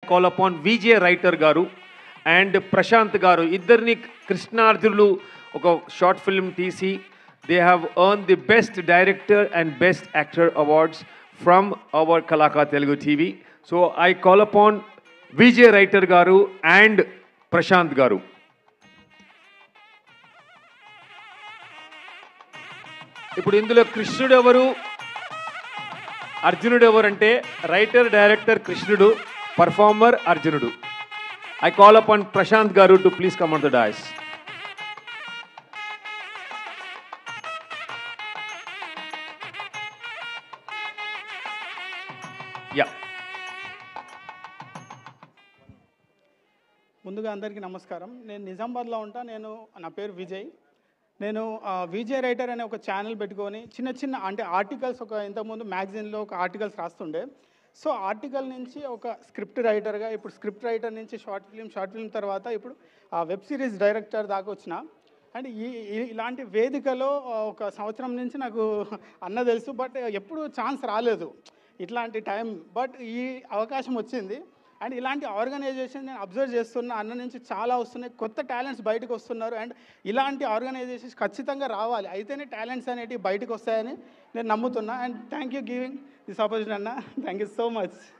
call upon VJ Writer Garu and Prashant Garu. ఇద్దరిని కృష్ణార్జునులు ఒక షార్ట్ ఫిల్మ్ తీసి they have earned the best director and best actor awards from our Kalaka Telugu TV. So I call upon VJ Writer Garu and Prashant Garu. ఇప్పుడు ఇందులో కృష్ణుడు ఎవరు, అర్జునుడు ఎవరంటే రైటర్ డైరెక్టర్ కృష్ణుడు, పర్ఫార్మర్ అర్జునుడు. ఐ కాల్ అపాన్ ప్రశాంత్ గారు to please come on the dais. Yeah, ముందుగా అందరికీ నమస్కారం. నేను నిజామాబాద్లో ఉంటా. నా పేరు విజయ్. నేను విజయ్ రైటర్ అనే ఒక ఛానల్ పెట్టుకొని చిన్న అంటే ఆర్టికల్స్, ఒక ఇంతకుముందు మ్యాగజైన్లో ఒక ఆర్టికల్స్ రాస్తుండే. సో ఆర్టికల్ నుంచి ఒక స్క్రిప్ట్ రైటర్గా, ఇప్పుడు స్క్రిప్ట్ రైటర్ నుంచి షార్ట్ ఫిల్మ్ తర్వాత ఇప్పుడు వెబ్ సిరీస్ డైరెక్టర్ దాకా వచ్చిన. అండ్ ఇలాంటి వేదికలో ఒక సంవత్సరం నుంచి నాకు అన్న తెలుసు, బట్ ఎప్పుడు ఛాన్స్ రాలేదు ఇట్లాంటి టైం. బట్ ఈ అవకాశం వచ్చింది. అండ్ ఇలాంటి ఆర్గనైజేషన్ నేను అబ్జర్వ్ చేస్తున్న, అన్న నుంచి చాలా వస్తున్నాయి, కొత్త టాలెంట్స్ బయటకు వస్తున్నారు. అండ్ ఇలాంటి ఆర్గనైజేషన్స్ ఖచ్చితంగా రావాలి, అయితేనే టాలెంట్స్ అనేటివి బయటకు వస్తాయని నేను నమ్ముతున్నా. And thank you giving this opportunity అన్న. Thank you so much.